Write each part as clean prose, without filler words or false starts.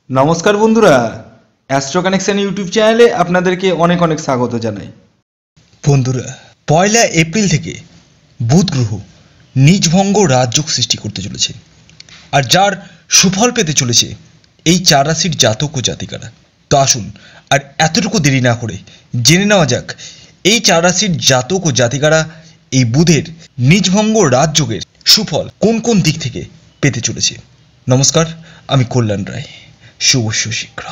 নমস্কার বন্ধুরা, astro connection YouTube চ্যানেলে আপনাদেরকে অনেক অনেক স্বাগত জানাই। বন্ধুরা, 1 এপ্রিল থেকে বুধ গ্রহ নিজভঙ্গ রাজযোগ সৃষ্টি করতে চলেছে, আর যার সুফল পেতে চলেছে এই 4 রাশির জাতক ও জাতিকারা। তো আসুন আর এতটুকু দেরি না করে জেনে নেওয়া যাক এই 4 রাশির জাতক ও জাতিকারা এই বুধের নিজভঙ্গ রাজযোগের সুফল কোন কোন দিক থেকে পেতে চলেছে। নমস্কার, আমি কল্যাণ রায়। শুভ শীঘ্র।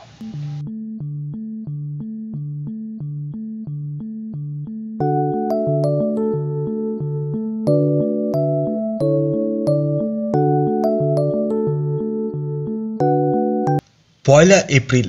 পয়লা এপ্রিল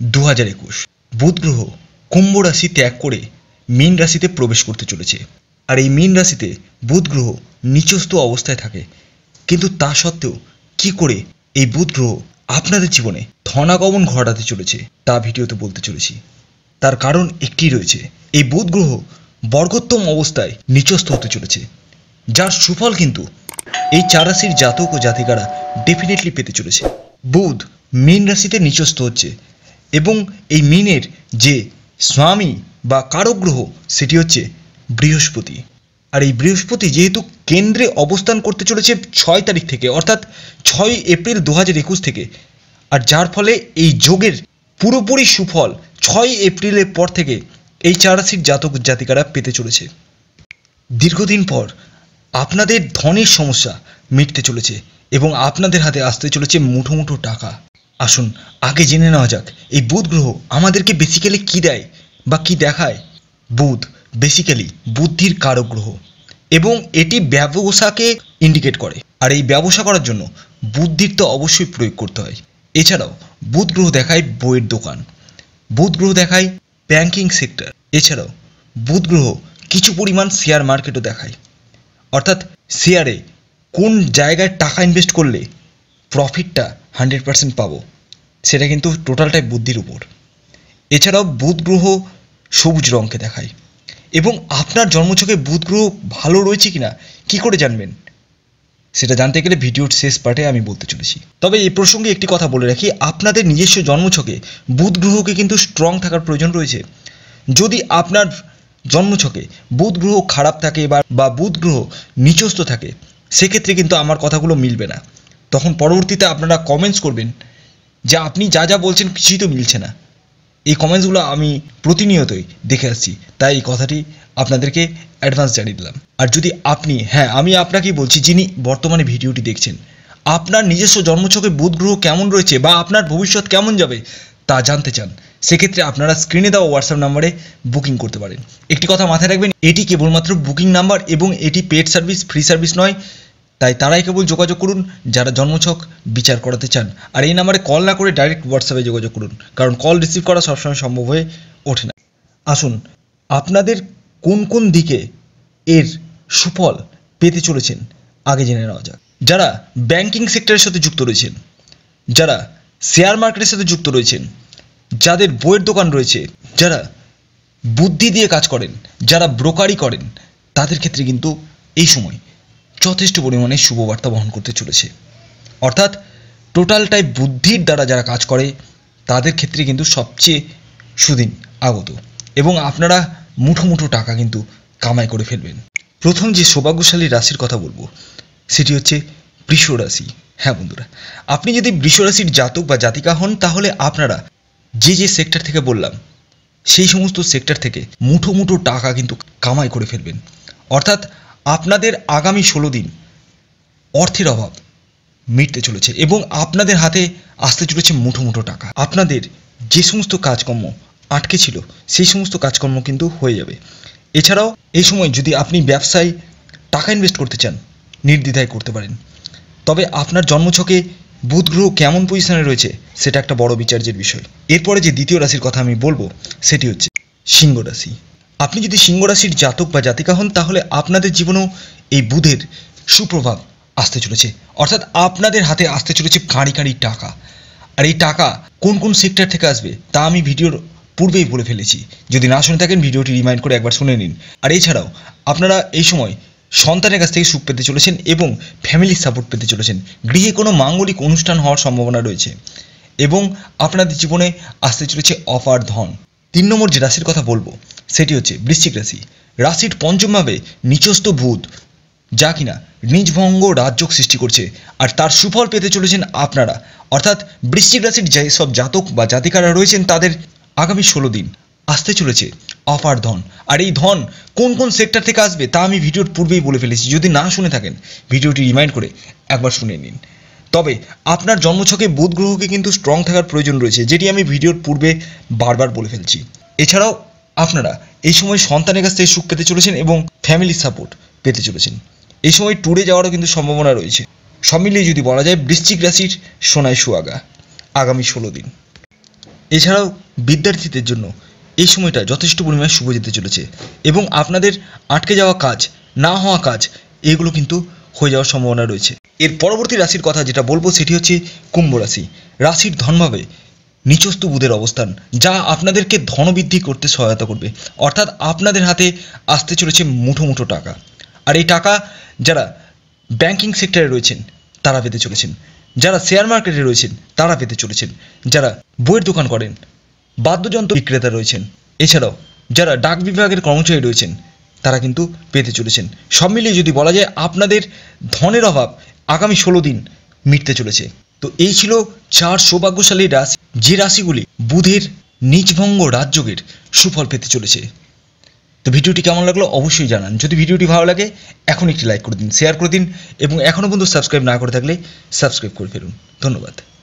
2021 বুধ গ্রহ কুম্ভ রাশি ত্যাগ করে মীন রাশিতে প্রবেশ করতে চলেছে। আর এই মীন রাশিতে বুধ গ্রহ নিচস্থ অবস্থায় থাকে, কিন্তু তা সত্ত্বেও কি করে এই বুধ গ্রহ আপনাদের জীবনে ধনাগমন ঘটাতে চলেছে তা ভিডিওতে বলতে চলেছি। তার কারণ একটি রয়েছে, এই বুধ গ্রহ বর্গোত্তম অবস্থায় নিচস্থ হতে চলেছে, যার সুফল কিন্তু এই 4 রাশির জাতক ও জাতিকারা ডেফিনেটলি পেতে চলেছে। বুধ মীন রাশিতে নিচস্থ হচ্ছে এবং এই মীনের যে স্বামী বা কারক গ্রহ সেটি হচ্ছে বৃহস্পতি। আর এই বৃহস্পতি যেহেতু কেন্দ্রে অবস্থান করতে চলেছে 6 তারিখ থেকে, অর্থাৎ 6 এপ্রিল 2021 থেকে, আর যার ফলে এই যোগের পুরোপুরি সুফল 6 এপ্রিলের পর থেকে এই 4 রাশির জাতক জাতিকারা পেতে চলেছে। দীর্ঘদিন পর আপনাদের ধনের সমস্যা মিটতে চলেছে এবং আপনাদের হাতে আসতে চলেছে মুঠো মুঠো টাকা। আসুন আগে জেনে নেওয়া যাক এই বুধ গ্রহ আমাদেরকে বেসিক্যালি কী দেয় বা কী দেখায়। বুধ বেসিক্যালি বুদ্ধির কারক গ্রহ এবং এটি ব্যবসাকে ইন্ডিকেট করে, আর এই ব্যবসা করার জন্য বুদ্ধির তো অবশ্যই প্রয়োগ করতে হয়। এছাড়াও বুধ গ্রহ দেখায় বইয়ের দোকান, বুধ গ্রহ দেখায় ব্যাংকিং সেক্টর, এছাড়াও বুধ গ্রহ কিছু পরিমাণ শেয়ার মার্কেটও দেখায়, অর্থাৎ শেয়ারে কোন জায়গায় টাকা ইনভেস্ট করলে প্রফিটটা 100% পাবো, সেটা কিন্তু টোটালটাই বুদ্ধির উপর। এছাড়াও বুধ গ্রহ সবুজ রঙকে দেখায় এবং আপনার জন্মছকে বুধ গ্রহ ভালো রয়েছে কিনা কি করে জানবেন, সেটা জানতে গেলে ভিডিওর শেষ পার্টে আমি বলতে চলেছি। তবে এই প্রসঙ্গে একটি কথা বলে রাখি, আপনাদের নিজস্ব জন্মছকে বুধ গ্রহকে কিন্তু স্ট্রং থাকার প্রয়োজন রয়েছে। যদি আপনার জন্মছকে বুধ গ্রহ খারাপ থাকে বা বুধ গ্রহ নিচস্থ থাকে, সেক্ষেত্রে কিন্তু আমার কথাগুলো মিলবে না। তখন পরবর্তীতে আপনারা কমেন্টস করবেন যে আপনি যা যা বলছেন কিছুই তো মিলছে না। এই কমেন্টসগুলো আমি প্রতিনিয়তই দেখে আসছি, তাই এই কথাটি আপনাদেরকে অ্যাডভান্স জানিয়ে দিলাম। আর যদি আপনি, আমি আপনাকেই বলছি যিনি বর্তমানে ভিডিওটি দেখছেন, আপনার নিজস্ব জন্মছকে বুধ গ্রহ কেমন রয়েছে বা আপনার ভবিষ্যৎ কেমন যাবে তা জানতে চান, সেক্ষেত্রে আপনারা স্ক্রিনে দেওয়া হোয়াটসঅ্যাপ নাম্বারে বুকিং করতে পারেন। একটি কথা মাথায় রাখবেন, এটি কেবলমাত্র বুকিং নাম্বার এবং এটি পেড সার্ভিস, ফ্রি সার্ভিস নয়। তাই তারাই কেবল যোগাযোগ করুন যারা জন্মছক বিচার করাতে চান। আর এই নাম্বারে কল না করে ডাইরেক্ট হোয়াটসঅ্যাপে যোগাযোগ করুন, কারণ কল রিসিভ করা সবসময় সম্ভব হয়ে ওঠে না। আসুন আপনাদের কোন কোন দিকে এর সুফল পেতে চলেছেন আগে জেনে নেওয়া যাক। যারা ব্যাংকিং সেক্টরের সাথে যুক্ত রয়েছেন, যারা শেয়ার মার্কেটের সাথে যুক্ত রয়েছেন, যাদের বইয়ের দোকান রয়েছে, যারা বুদ্ধি দিয়ে কাজ করেন, যারা ব্রোকারি করেন, তাদের ক্ষেত্রে কিন্তু এই সময় যথেষ্ট পরিমাণে শুভবার্তা বহন করতে চলেছে। অর্থাৎ টোটালটাই বুদ্ধির দ্বারা যারা কাজ করে তাদের ক্ষেত্রে কিন্তু সবচেয়ে সুদিন আগত এবং আপনারা মুঠো মুঠো টাকা কিন্তু কামাই করে ফেলবেন। প্রথম যে সৌভাগ্যশালী রাশির কথা বলবো সেটি হচ্ছে বৃষ রাশি। হ্যাঁ বন্ধুরা, আপনি যদি বৃষ রাশির জাতক বা জাতিকা হন, তাহলে আপনারা যে যে সেক্টর থেকে বললাম সেই সমস্ত সেক্টর থেকে মুঠো মুঠো টাকা কিন্তু কামাই করে ফেলবেন। অর্থাৎ আপনাদের আগামী 16 দিন অর্থের অভাব মিটতে চলেছে এবং আপনাদের হাতে আসতে চলেছে মুঠো মুঠো টাকা। আপনাদের যে সমস্ত কাজকর্ম আটকে ছিল সেই সমস্ত কাজকর্ম কিন্তু হয়ে যাবে। এছাড়াও এই সময় যদি আপনি ব্যবসায় টাকা ইনভেস্ট করতে চান, নির্দ্বিধায় করতে পারেন। তবে আপনার জন্মছকে বুধ গ্রহ কেমন পজিশনে রয়েছে সেটা একটা বড় বিচার্যের বিষয়। এরপরে যে দ্বিতীয় রাশির কথা আমি বলবো সেটি হচ্ছে সিংহ রাশি। আপনি যদি সিংহ রাশির জাতক বা জাতিকা হন, তাহলে আপনাদের জীবনেও এই বুধের সুপ্রভাব আসতে চলেছে। অর্থাৎ আপনাদের হাতে আসতে চলেছে কাঁড়ি কাঁড়ি টাকা। আর এই টাকা কোন কোন সেক্টর থেকে আসবে তা আমি ভিডিওর পূর্বেই বলে ফেলেছি। যদি না শুনে থাকেন ভিডিওটি রিমাইন্ড করে একবার শুনে নিন। আর এছাড়াও আপনারা এই সময় সন্তানের কাছ থেকে সুখ পেতে চলেছেন এবং ফ্যামিলির সাপোর্ট পেতে চলেছেন। গৃহে কোনো মাঙ্গলিক অনুষ্ঠান হওয়ার সম্ভাবনা রয়েছে। এবং আপনাদের জীবনে আসতে চলেছে অপার ধন। 3 নম্বর যে রাশির কথা বলবো সেটি হচ্ছে বৃশ্চিক রাশি। রাশির পঞ্চম ভাবে নিচস্থ বুধ, যা কিনা নিজভঙ্গ রাজযোগ সৃষ্টি করছে, আর তার সুফল পেতে চলেছেন আপনারা। অর্থাৎ বৃশ্চিক রাশির যেসব জাতক বা জাতিকারা রয়েছেন তাদের আগামী 16 দিন আসতে চলেছে অপার ধন। আর এই ধন কোন কোন সেক্টর থেকে আসবে তা আমি ভিডিওর পূর্বেই বলে ফেলেছি। যদি না শুনে থাকেন ভিডিওটি রিমাইন্ড করে একবার শুনে নিন। তবে আপনার জন্মছকে বুধ গ্রহকে কিন্তু স্ট্রং থাকার প্রয়োজন রয়েছে, যেটি আমি ভিডিওর পূর্বে বারবার বলে ফেলছি। এছাড়াও আপনারা এই সময় সন্তানের কাছ থেকে সুখ পেতে চলেছেন এবং ফ্যামিলির সাপোর্ট পেতে চলেছেন। এই সময় ট্যুরে যাওয়ারও কিন্তু সম্ভাবনা রয়েছে। সব মিলিয়ে যদি বলা যায় বৃশ্চিক রাশির সোনায় সুহাগা আগামী 16 দিন। এছাড়াও বিদ্যার্থীদের জন্য এই সময়টা যথেষ্ট পরিমাণে শুভ যেতে চলেছে এবং আপনাদের আটকে যাওয়া কাজ, না হওয়া কাজ, এগুলো কিন্তু হয়ে যাওয়ার সম্ভাবনা রয়েছে। এর পরবর্তী রাশির কথা যেটা বলবো সেটি হচ্ছে কুম্ভ রাশি। রাশির ধনভাবে নিচস্থ বুধের অবস্থান, যা আপনাদেরকে ধনবৃদ্ধি করতে সহায়তা করবে। অর্থাৎ আপনাদের হাতে আসতে চলেছে মুঠো মুঠো টাকা। আর এই টাকা যারা ব্যাংকিং সেক্টরে রয়েছেন তারা পেতে চলেছেন, যারা শেয়ার মার্কেটে রয়েছেন তারা পেতে চলেছেন, যারা বইয়ের দোকান করেন, বাদ্যযন্ত্র বিক্রেতা রয়েছেন, এছাড়াও যারা ডাক বিভাগের কর্মচারী রয়েছেন তারা কিন্তু পেতে চলেছেন। সব মিলিয়ে যদি বলা যায় আপনাদের ধনের অভাব আগামী 16 দিন মিটতে চলেছে। তো এই ছিল 4 সৌভাগ্যশালী রাশি, যে রাশিগুলি বুধের নিজভঙ্গ রাজযোগের সুফল পেতে চলেছে। তো ভিডিওটি কেমন লাগলো অবশ্যই জানান। যদি ভিডিওটি ভালো লাগে এখন একটি লাইক করে দিন, শেয়ার করে দিন এবং এখনও পর্যন্ত সাবস্ক্রাইব না করে থাকলে সাবস্ক্রাইব করে ফেলুন। ধন্যবাদ।